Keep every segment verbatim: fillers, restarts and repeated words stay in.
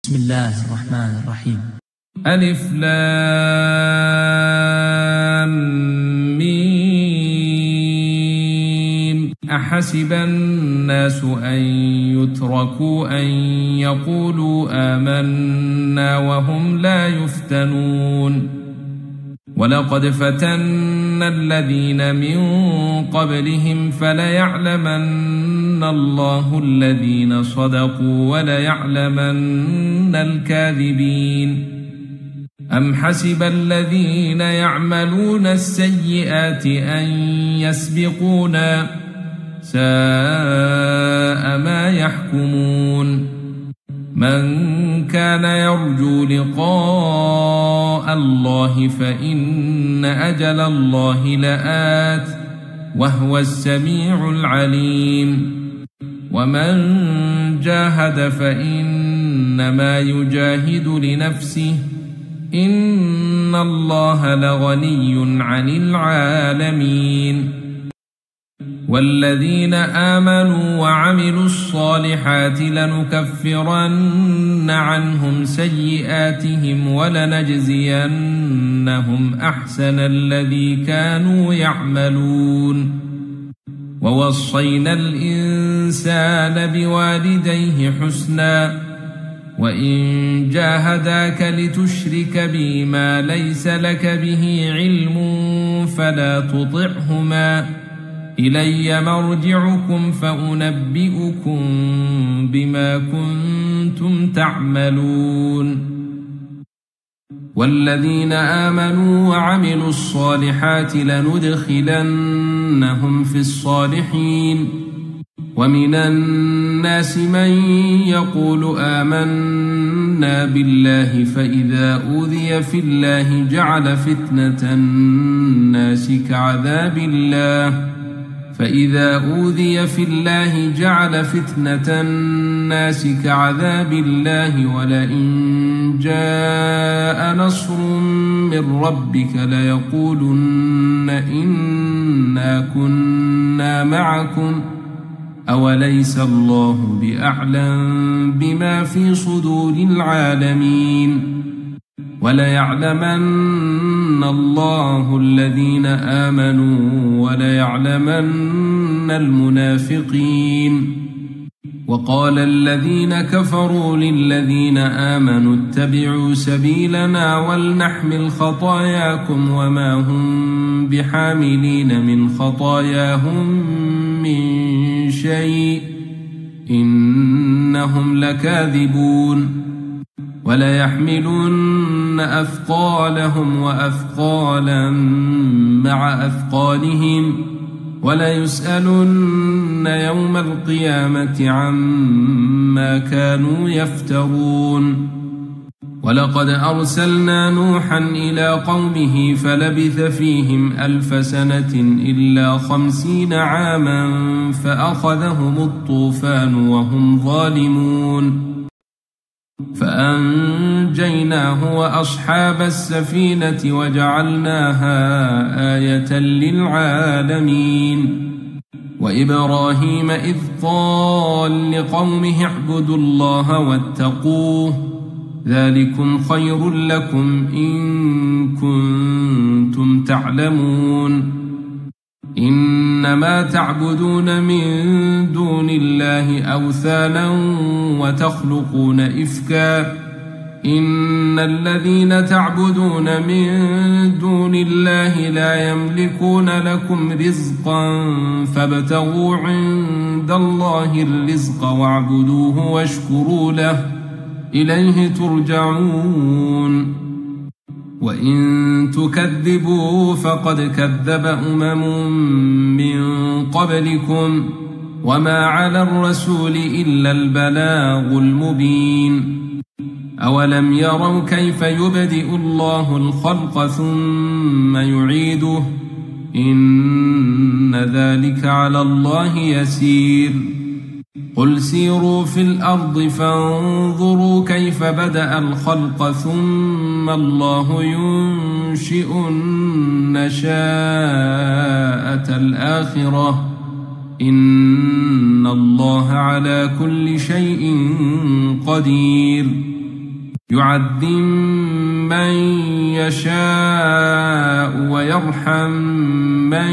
بسم الله الرحمن الرحيم. ألف لام ميم. أحسب الناس أن يتركوا أن يقولوا آمنا وهم لا يفتنون ولقد فتنا الذين من قبلهم فليعلمن الله الذين صدقوا وليعلمن الكاذبين. أم حسب الذين يعملون السيئات أن يسبقونا ساء ما يحكمون. من كان يرجو لقاء الله فإن أجل الله لآت وهو السميع العليم. ومن جاهد فإنما يجاهد لنفسه إن الله لغني عن العالمين. والذين آمنوا وعملوا الصالحات لنكفرن عنهم سيئاتهم ولنجزينهم أحسن الذي كانوا يعملون. ووصينا الإنسان بوالديه حسنا وإن جاهداك لتشرك بي ما ليس لك به علم فلا تطعهما إلي مرجعكم فأنبئكم بما كنتم تعملون. والذين آمنوا وعملوا الصالحات لندخلنهم في الصالحين. ومن الناس من يقول آمنا بالله فإذا أوذي في الله جعل فتنة الناس كعذاب الله فإذا أوذي في الله جعل فتنة الناس كعذاب الله ولئن جاء نصر من ربك ليقولن إنا كنا معكم أوليس الله بأعلم بما في صدور العالمين. وليعلمن الله الذين آمنوا وليعلمن المنافقين. وقال الذين كفروا للذين آمنوا اتبعوا سبيلنا ولنحمل خطاياكم وما هم بحاملين من خطاياهم من شيء إنهم لكاذبون. وليحملن أثقالهم وأثقالا مع أثقالهم وليسألن يوم القيامة عما كانوا يفترون. ولقد أرسلنا نوحا إلى قومه فلبث فيهم ألف سنة إلا خمسين عاما فأخذهم الطوفان وهم ظالمون فأنجيناه وأصحاب السفينة وجعلناها آية للعالمين. وإبراهيم إذ قال لقومه اعبدوا الله واتقوه ذلكم خير لكم إن كنتم تعلمون. إنما تعبدون من دون الله أوثانا وتخلقون إفكا إن الذين تعبدون من دون الله لا يملكون لكم رزقا فابتغوا عند الله الرزق واعبدوه واشكروا له إليه ترجعون. وإن تكذبوا فقد كذب أمم من قبلكم وما على الرسول إلا البلاغ المبين. أولم يروا كيف يبدئ الله الخلق ثم يعيده إن ذلك على الله يسير. قل سيروا في الأرض فانظروا كيف بدأ الخلق ثم الله ينشئ النشاءة الآخرة إن الله على كل شيء قدير. يعذب من يشاء ويرحم من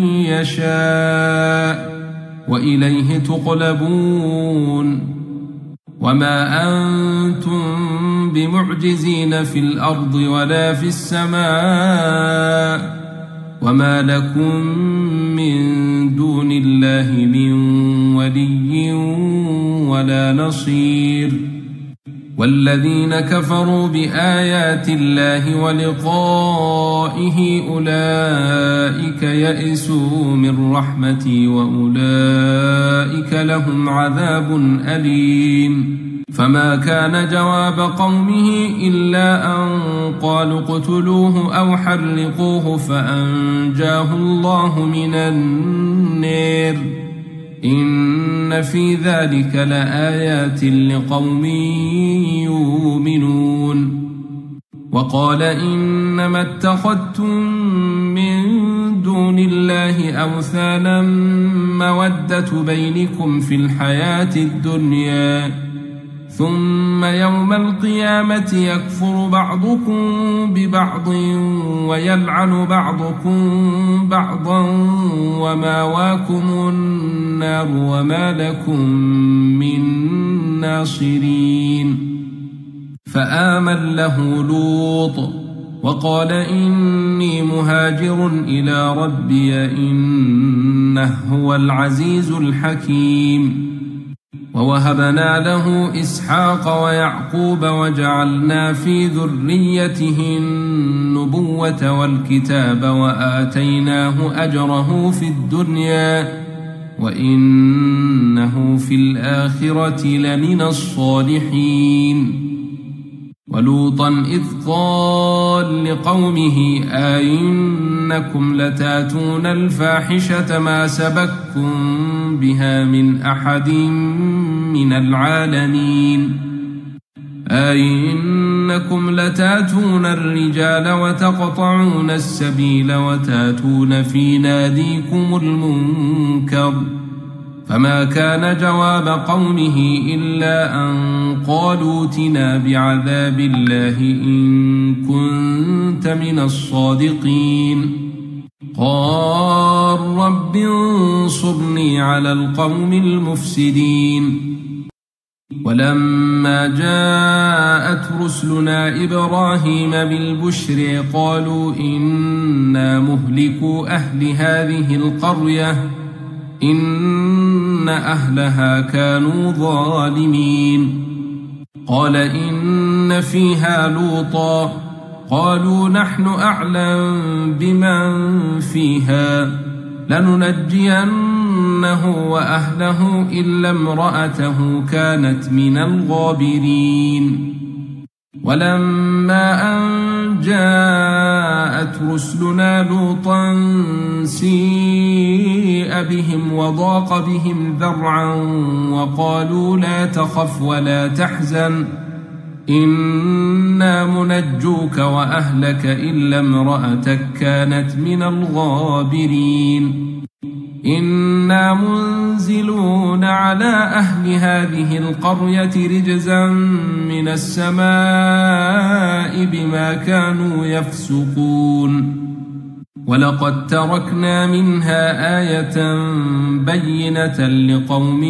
يشاء وإليه تقلبون وما أنتم بمعجزين في الأرض ولا في السماء وما لكم من دون الله من ولي ولا نصير والذين كفروا بآيات الله ولقائه أولئك يئسوا من رحمتي وأولئك لهم عذاب أليم فما كان جواب قومه إلا أن قالوا اقتلوه أو حرقوه فأنجاه الله من النار إن في ذلك لآيات لقوم يؤمنون وقال إنما اتخذتم من دون الله أوثانا مودة بينكم في الحياة الدنيا ثم يوم القيامة يكفر بعضكم ببعض ويلعن بعضكم بعضا وماواكم النار وما لكم من ناصرين فآمن له لوط وقال إني مهاجر إلى ربي إنه هو العزيز الحكيم ووهبنا له إسحاق ويعقوب وجعلنا في ذريته النبوة والكتاب وآتيناه أجره في الدنيا وإنه في الآخرة لمن الصالحين ولوطا إذ قال لقومه أئنكم لتاتون الفاحشة ما سبقكم بها من أحد من العالمين أئنكم لتاتون الرجال وتقطعون السبيل وتاتون في ناديكم المنكر فما كان جواب قومه إلا أن قالوا ائتنا بعذاب الله إن كنت من الصادقين قال رب انصرني على القوم المفسدين ولما جاءت رسلنا إبراهيم بالبشر قالوا إنا مهلكو أهل هذه القرية إن أهلها كانوا ظالمين قال إن فيها لوطا قالوا نحن أعلم بمن فيها لننجينه وأهله إلا امرأته كانت من الغابرين ولما أن جاءت رسلنا لوطا سيء بهم وضاق بهم ذرعا وقالوا لا تخف ولا تحزن إنا منجوك وأهلك إلا امرأتك كانت من الغابرين إنا منزلون على أهل هذه القرية رجزا من السماء بما كانوا يفسقون ولقد تركنا منها آية بينة لقوم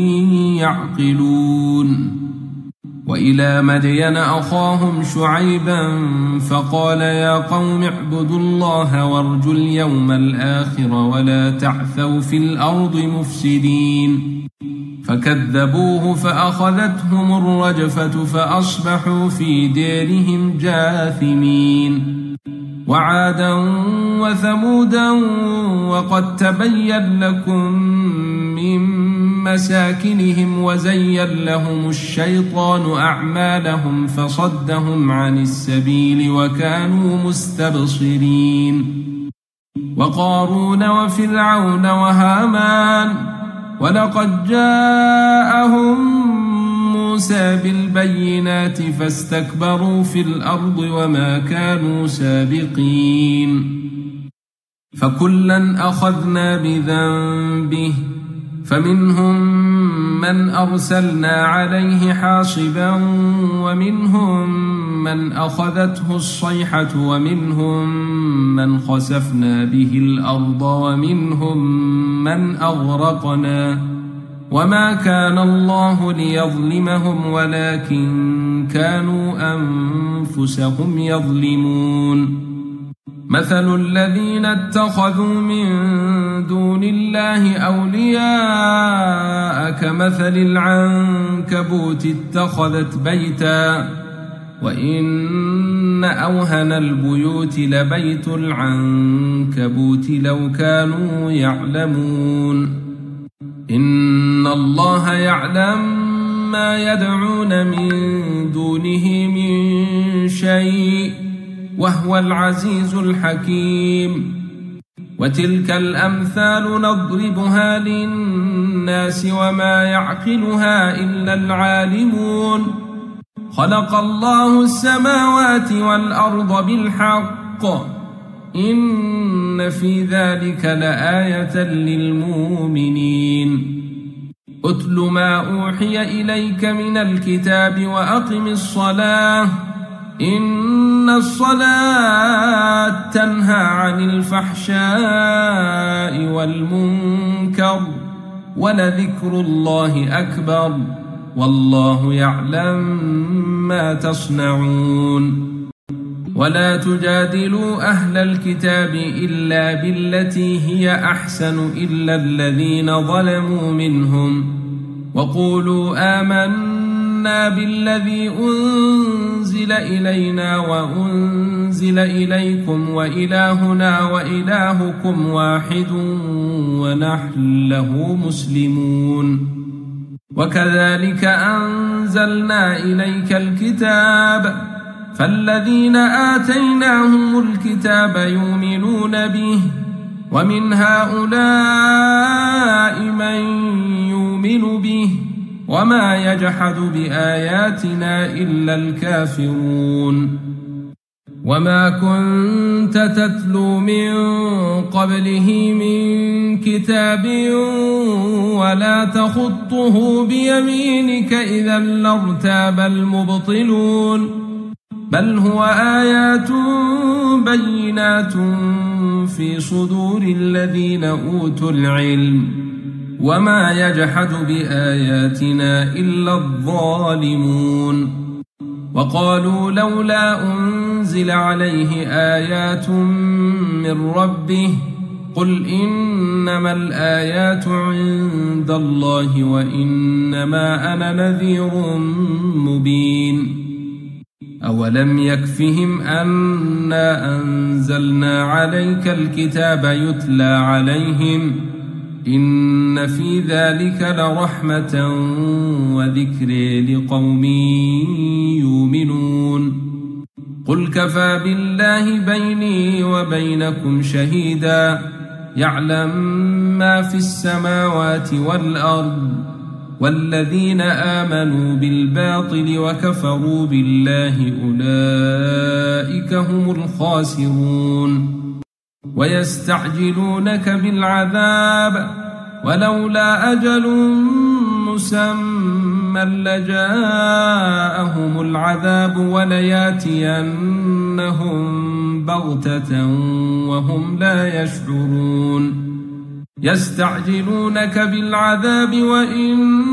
يعقلون وإلى مدين أخاهم شعيبا فقال يا قوم اعبدوا الله وارجوا اليوم الآخر ولا تعثوا في الأرض مفسدين فكذبوه فأخذتهم الرجفة فأصبحوا في ديرهم جاثمين وعادا وثمودا وقد تبين لكم من مساكنهم وزين لهم الشيطان أعمالهم فصدهم عن السبيل وكانوا مستبصرين وقارون وفرعون وهامان ولقد جاءهم موسى بالبينات فاستكبروا في الأرض وما كانوا سابقين فكلا أخذنا بذنبه فمنهم من أرسلنا عليه حاصبا ومنهم من أخذته الصيحة ومنهم من خسفنا به الأرض ومنهم من أغرقنا وما كان الله ليظلمهم ولكن كانوا أنفسهم يظلمون مثل الذين اتخذوا من دون الله أولياء كمثل العنكبوت اتخذت بيتا وإن أوهن البيوت لبيت العنكبوت لو كانوا يعلمون إن الله يعلم ما يدعون من دونه من شيء وهو العزيز الحكيم وتلك الأمثال نضربها للناس وما يعقلها إلا العالمون خلق الله السماوات والأرض بالحق إن في ذلك لآية للمؤمنين أتل ما أوحي إليك من الكتاب وأقم الصلاة إن الصلاة تنهى عن الفحشاء والمنكر ولذكر الله أكبر والله يعلم ما تصنعون ولا تجادلوا أهل الكتاب إلا بالتي هي أحسن إلا الذين ظلموا منهم وقولوا آمنا بالذي أنزل إلينا وأنزل إليكم وإلهنا وإلهكم واحد ونحن له مسلمون وكذلك أنزلنا إليك الكتاب فالذين آتيناهم الكتاب يؤمنون به ومن هؤلاء من يؤمن به وما يجحد بآياتنا إلا الكافرون وما كنت تتلو من قبله من كتاب ولا تخطه بيمينك إذا لارتاب المبطلون بل هو آيات بينات في صدور الذين أوتوا العلم وما يجحد بآياتنا إلا الظالمون وقالوا لولا أنزل عليه آيات من ربه قل إنما الآيات عند الله وإنما أنا نذير مبين أولم يكفهم أنا أنزلنا عليك الكتاب يتلى عليهم إن في ذلك لرحمة وذكر لقوم يؤمنون قل كفى بالله بيني وبينكم شهيدا يعلم ما في السماوات والأرض والذين آمنوا بالباطل وكفروا بالله أولئك هم الخاسرون ويستعجلونك بالعذاب ولولا أجل مسمى لجاءهم العذاب ولياتينهم بغتة وهم لا يشعرون يستعجلونك بالعذاب وإن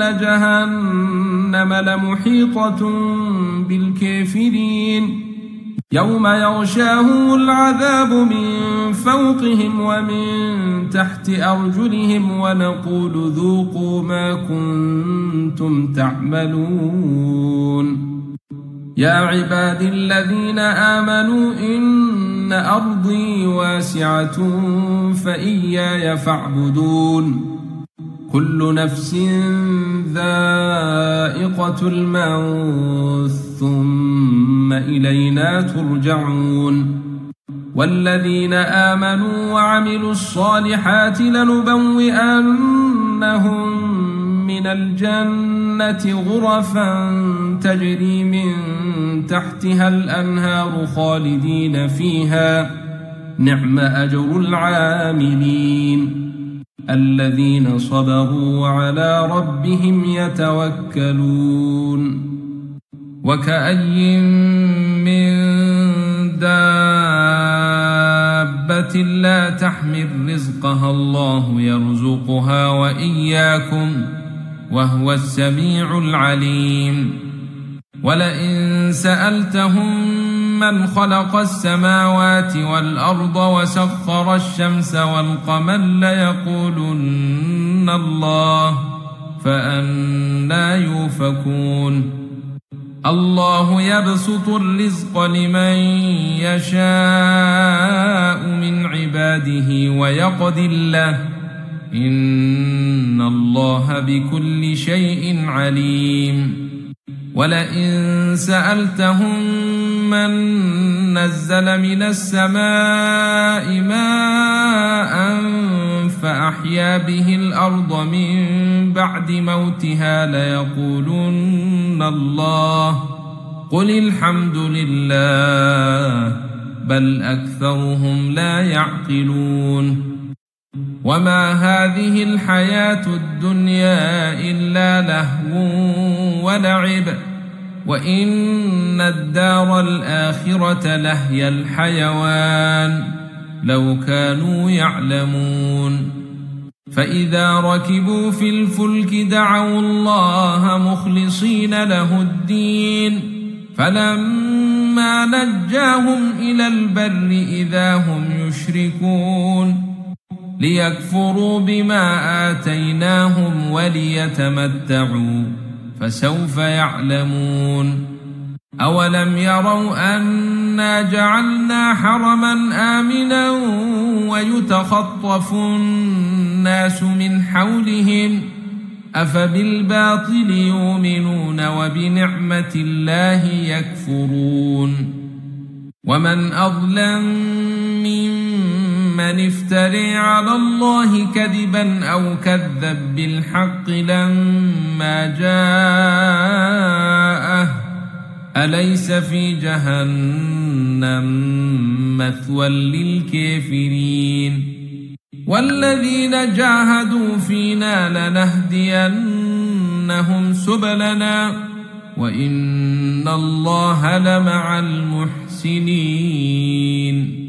جهنم لمحيطة بالكافرين يوم يغشاهم العذاب من فوقهم ومن تحت أرجلهم ونقول ذوقوا ما كنتم تعملون يا عباد الذين آمنوا إن أرضي واسعة فإياي فاعبدون كل نفس ذائقة الموت ثم إلينا ترجعون والذين آمنوا وعملوا الصالحات لنبوئنهم من الجنة غرفا تجري من تحتها الأنهار خالدين فيها نعم أجر العاملين الذين صبروا وعلى ربهم يتوكلون وكأي من دابة لا تحمل رزقها الله يرزقها وإياكم وهو السميع العليم ولئن سألتهم من خلق السماوات والأرض وسخر الشمس والقمر ليقولن الله فأنى يؤفكون الله يبسط الرزق لمن يشاء من عباده ويقدر له إن الله بكل شيء عليم ولئن سألتهم من نزل من السماء ماء فأحيا به الأرض من بعد موتها ليقولن الله قل الحمد لله بل أكثرهم لا يعقلون وما هذه الحياة الدنيا إلا لهو ولعب وإن الدار الآخرة لهي الحيوان لو كانوا يعلمون فإذا ركبوا في الفلك دعوا الله مخلصين له الدين فلما نجاهم إلى البر إذا هم يشركون ليكفروا بما آتيناهم وليتمتعوا فسوف يعلمون أولم يروا أنا جعلنا حرما آمنا ويتخطف الناس من حولهم أفبالباطل يؤمنون وبنعمة الله يكفرون ومن أظلم ممن افترى على الله كذبا أو كذب بالحق لما جاءه أليس في جهنم مثوى للكافرين والذين جاهدوا فينا لنهدينهم سبلنا وإن الله لمع المحسنين